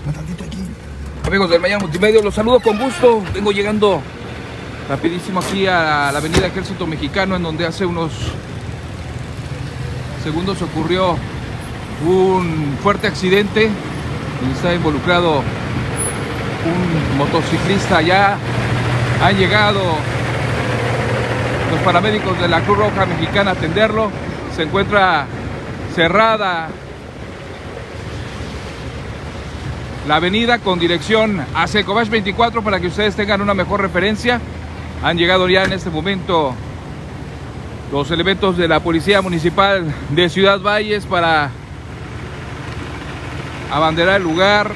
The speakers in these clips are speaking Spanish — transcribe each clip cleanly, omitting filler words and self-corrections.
Amigos del Mañana Multimedia, los saludo con gusto. Vengo llegando rapidísimo aquí a la avenida Ejército Mexicano, en donde hace unos segundos ocurrió un fuerte accidente donde está involucrado un motociclista. Ya han llegado los paramédicos de la Cruz Roja Mexicana a atenderlo. Se encuentra cerrada la avenida con dirección hacia el Cobach 24 para que ustedes tengan una mejor referencia. Han llegado ya en este momento los elementos de la Policía Municipal de Ciudad Valles para abanderar el lugar.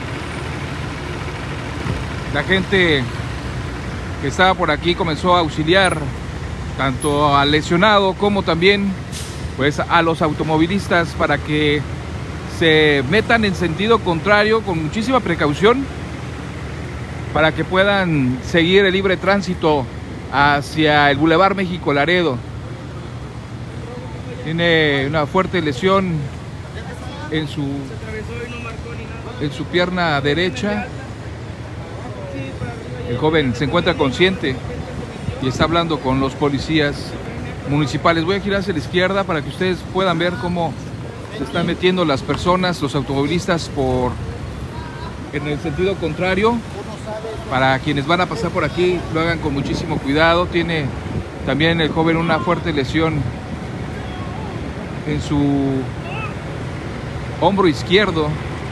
La gente que estaba por aquí comenzó a auxiliar tanto al lesionado como también pues a los automovilistas para que se metan en sentido contrario con muchísima precaución para que puedan seguir el libre tránsito hacia el Boulevard México Laredo. Tiene una fuerte lesión en su pierna derecha. El joven se encuentra consciente y está hablando con los policías municipales. Voy a girar hacia la izquierda para que ustedes puedan ver cómo se están metiendo las personas, los automovilistas en el sentido contrario. Para quienes van a pasar por aquí, lo hagan con muchísimo cuidado. Tiene también el joven una fuerte lesión en su hombro izquierdo.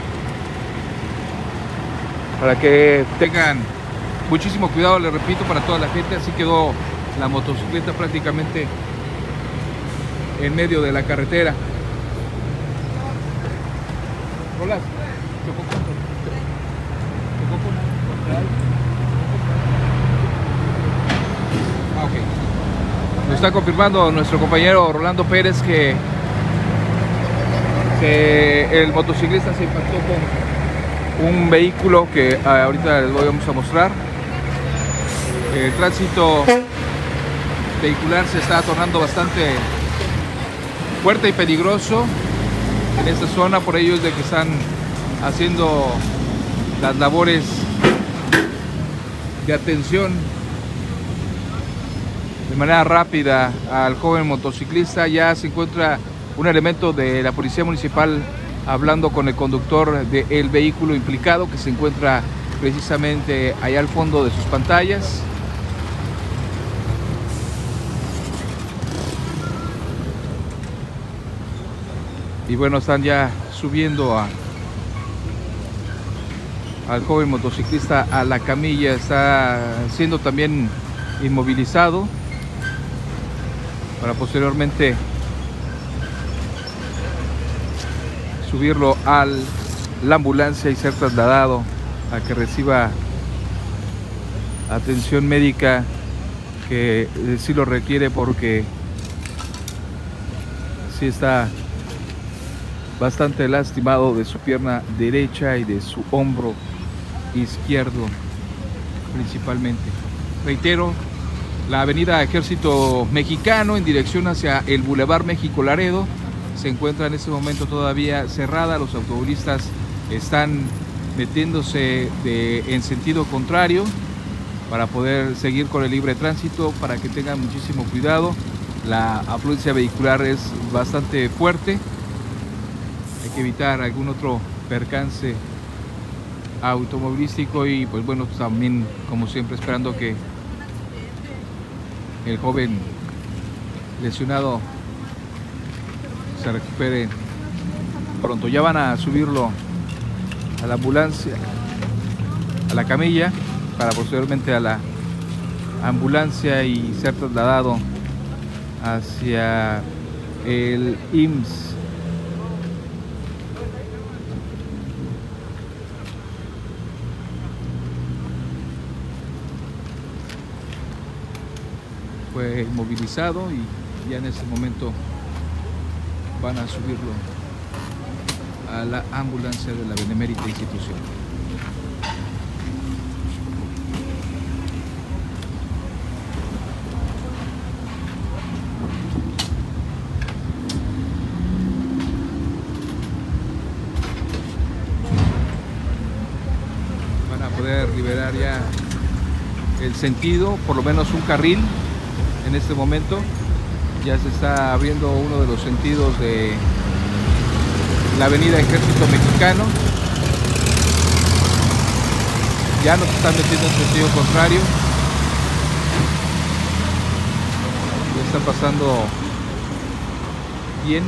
Para que tengan muchísimo cuidado, les repito, para toda la gente. Así quedó la motocicleta prácticamente en medio de la carretera. Rolas, nos está confirmando nuestro compañero Rolando Pérez que el motociclista se impactó con un vehículo que ahorita les vamos a mostrar. El tránsito vehicular se está tornando bastante fuerte y peligroso en esta zona, por ello es de que están haciendo las labores de atención de manera rápida al joven motociclista. Ya se encuentra un elemento de la Policía Municipal hablando con el conductor del vehículo implicado, que se encuentra precisamente allá al fondo de sus pantallas. Y bueno, están ya subiendo al joven motociclista a la camilla. Está siendo también inmovilizado para posteriormente subirlo a la ambulancia y ser trasladado a que reciba atención médica, que sí lo requiere porque sí está bastante lastimado de su pierna derecha y de su hombro izquierdo principalmente. Reitero, la avenida Ejército Mexicano en dirección hacia el Boulevard México Laredo se encuentra en este momento todavía cerrada. Los automovilistas están metiéndose en sentido contrario para poder seguir con el libre tránsito, para que tengan muchísimo cuidado. La afluencia vehicular es bastante fuerte. Hay que evitar algún otro percance automovilístico y pues bueno, también como siempre esperando que el joven lesionado se recupere pronto. Ya van a subirlo a la ambulancia, a la camilla, para posteriormente a la ambulancia y ser trasladado hacia el IMSS. Fue inmovilizado y ya en ese momento van a subirlo a la ambulancia de la benemérita institución. poder liberar ya el sentido, por lo menos un carril. En este momento ya se está abriendo uno de los sentidos de la avenida Ejército Mexicano. Ya nos están metiendo en sentido contrario. Ya está pasando bien.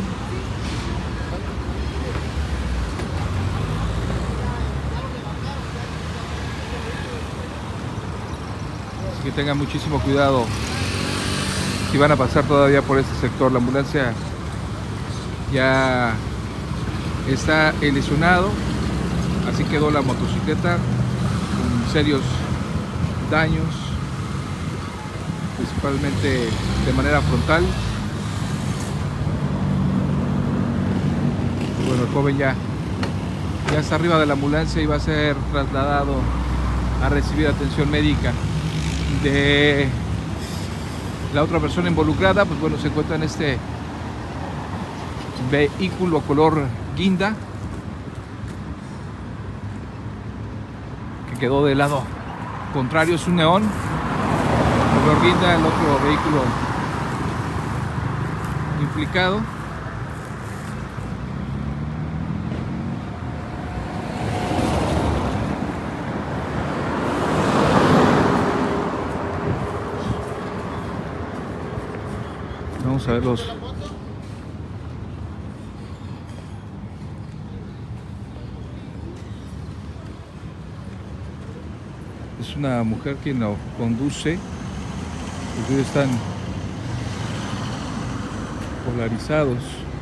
Así que tengan muchísimo cuidado si van a pasar todavía por este sector. La ambulancia ya está lesionado, así quedó la motocicleta con serios daños, principalmente de manera frontal. Bueno, el joven ya está arriba de la ambulancia y va a ser trasladado a recibir atención médica. De la otra persona involucrada, pues bueno, se encuentra en este vehículo color guinda que quedó del lado contrario. Es un neón color guinda, el otro vehículo implicado. Vamos a verlos. Es una mujer quien lo conduce. Los videos están polarizados.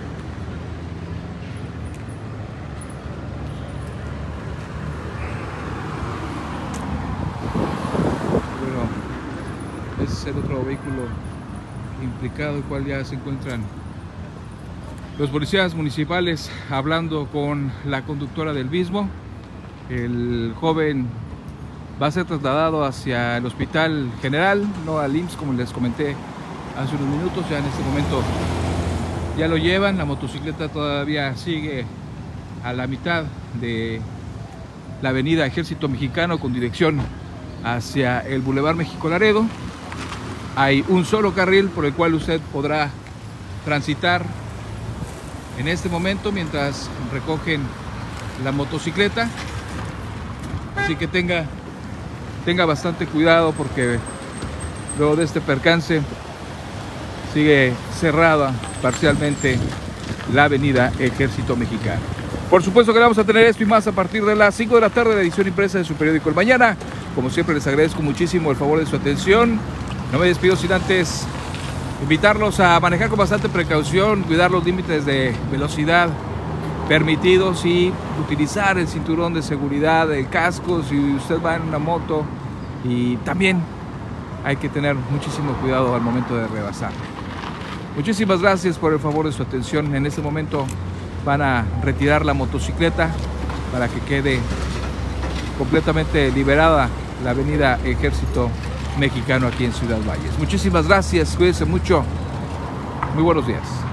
Bueno, ese es el otro vehículo implicado, el cual ya se encuentran los policías municipales hablando con la conductora del mismo. El joven va a ser trasladado hacia el hospital general, no al IMSS, como les comenté hace unos minutos. Ya en este momento ya lo llevan. La motocicleta todavía sigue a la mitad de la avenida Ejército Mexicano con dirección hacia el Boulevard México Laredo. Hay un solo carril por el cual usted podrá transitar en este momento mientras recogen la motocicleta. Así que tenga bastante cuidado, porque luego de este percance sigue cerrada parcialmente la avenida Ejército Mexicano. Por supuesto que vamos a tener esto y más a partir de las 5 de la tarde, la edición impresa de su periódico El Mañana. Como siempre, les agradezco muchísimo el favor de su atención. No me despido sin antes invitarlos a manejar con bastante precaución, cuidar los límites de velocidad permitidos y utilizar el cinturón de seguridad, el casco si usted va en una moto, y también hay que tener muchísimo cuidado al momento de rebasar. Muchísimas gracias por el favor de su atención. En este momento van a retirar la motocicleta para que quede completamente liberada la avenida Ejército Mexicano aquí en Ciudad Valles. Muchísimas gracias, cuídense mucho, muy buenos días.